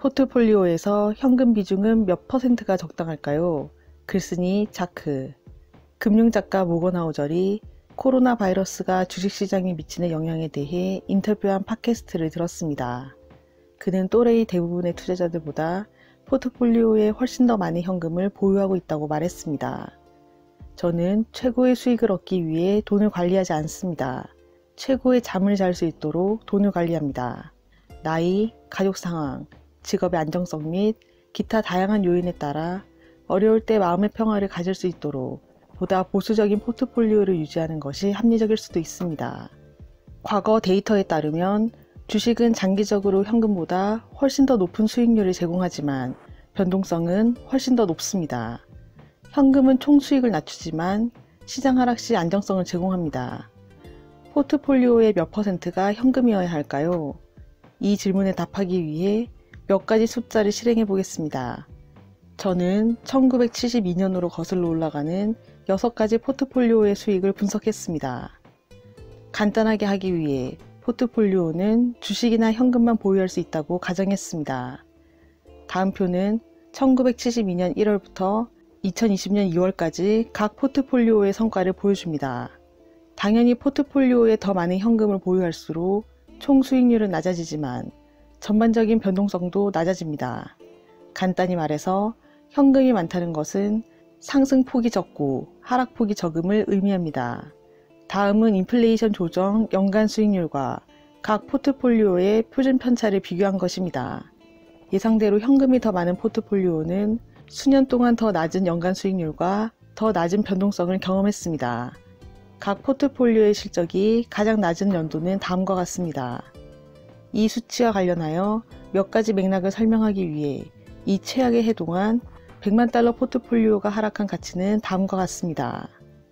포트폴리오에서 현금 비중은 몇 퍼센트가 적당할까요? 글쓴이 자크. 금융작가 모건하우절이 코로나 바이러스가 주식시장에 미치는 영향에 대해 인터뷰한 팟캐스트를 들었습니다. 그는 또래의 대부분의 투자자들보다 포트폴리오에 훨씬 더 많은 현금을 보유하고 있다고 말했습니다. 저는 최고의 수익을 얻기 위해 돈을 관리하지 않습니다. 최고의 잠을 잘 수 있도록 돈을 관리합니다. 나이, 가족 상황, 직업의 안정성 및 기타 다양한 요인에 따라 어려울 때 마음의 평화를 가질 수 있도록 보다 보수적인 포트폴리오를 유지하는 것이 합리적일 수도 있습니다. 과거 데이터에 따르면 주식은 장기적으로 현금보다 훨씬 더 높은 수익률을 제공하지만 변동성은 훨씬 더 높습니다. 현금은 총 수익을 낮추지만 시장 하락 시 안정성을 제공합니다. 포트폴리오의 몇 퍼센트가 현금이어야 할까요? 이 질문에 답하기 위해 몇 가지 숫자를 실행해 보겠습니다. 저는 1972년으로 거슬러 올라가는 6가지 포트폴리오의 수익을 분석했습니다. 간단하게 하기 위해 포트폴리오는 주식이나 현금만 보유할 수 있다고 가정했습니다. 다음 표는 1972년 1월부터 2020년 2월까지 각 포트폴리오의 성과를 보여줍니다. 당연히 포트폴리오에 더 많은 현금을 보유할수록 총 수익률은 낮아지지만 전반적인 변동성도 낮아집니다. 간단히 말해서 현금이 많다는 것은 상승폭이 적고 하락폭이 적음을 의미합니다. 다음은 인플레이션 조정 연간 수익률과 각 포트폴리오의 표준 편차를 비교한 것입니다. 예상대로 현금이 더 많은 포트폴리오는 수년 동안 더 낮은 연간 수익률과 더 낮은 변동성을 경험했습니다. 각 포트폴리오의 실적이 가장 낮은 연도는 다음과 같습니다. 이 수치와 관련하여 몇 가지 맥락을 설명하기 위해 이 최악의 해 동안 100만 달러 포트폴리오가 하락한 가치는 다음과 같습니다.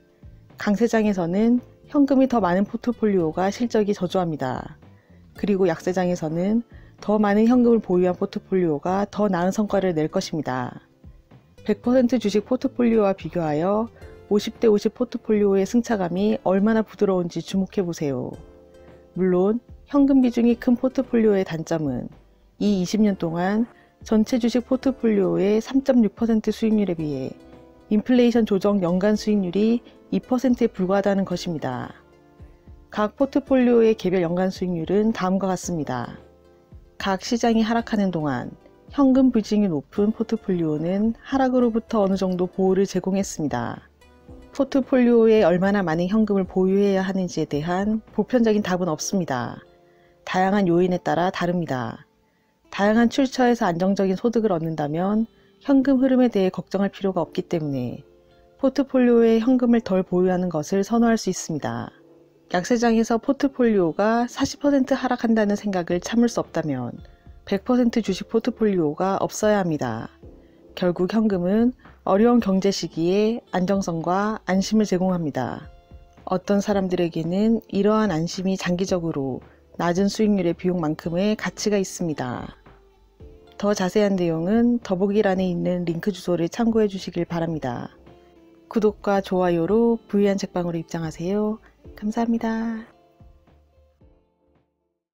강세장에서는 현금이 더 많은 포트폴리오가 실적이 저조합니다. 그리고 약세장에서는 더 많은 현금을 보유한 포트폴리오가 더 나은 성과를 낼 것입니다. 100% 주식 포트폴리오와 비교하여 50대 50 포트폴리오의 승차감이 얼마나 부드러운지 주목해 보세요. 물론 현금 비중이 큰 포트폴리오의 단점은 이 20년 동안 전체 주식 포트폴리오의 3.6% 수익률에 비해 인플레이션 조정 연간 수익률이 2%에 불과하다는 것입니다. 각 포트폴리오의 개별 연간 수익률은 다음과 같습니다. 각 시장이 하락하는 동안 현금 비중이 높은 포트폴리오는 하락으로부터 어느 정도 보호를 제공했습니다. 포트폴리오에 얼마나 많은 현금을 보유해야 하는지에 대한 보편적인 답은 없습니다. 다양한 요인에 따라 다릅니다. 다양한 출처에서 안정적인 소득을 얻는다면 현금 흐름에 대해 걱정할 필요가 없기 때문에 포트폴리오에 현금을 덜 보유하는 것을 선호할 수 있습니다. 약세장에서 포트폴리오가 40% 하락한다는 생각을 참을 수 없다면 100% 주식 포트폴리오가 없어야 합니다. 결국 현금은 어려운 경제 시기에 안정성과 안심을 제공합니다. 어떤 사람들에게는 이러한 안심이 장기적으로 낮은 수익률의 비용만큼의 가치가 있습니다. 더 자세한 내용은 더보기란에 있는 링크 주소를 참고해 주시길 바랍니다. 구독과 좋아요로 부유한 책방으로 입장하세요. 감사합니다.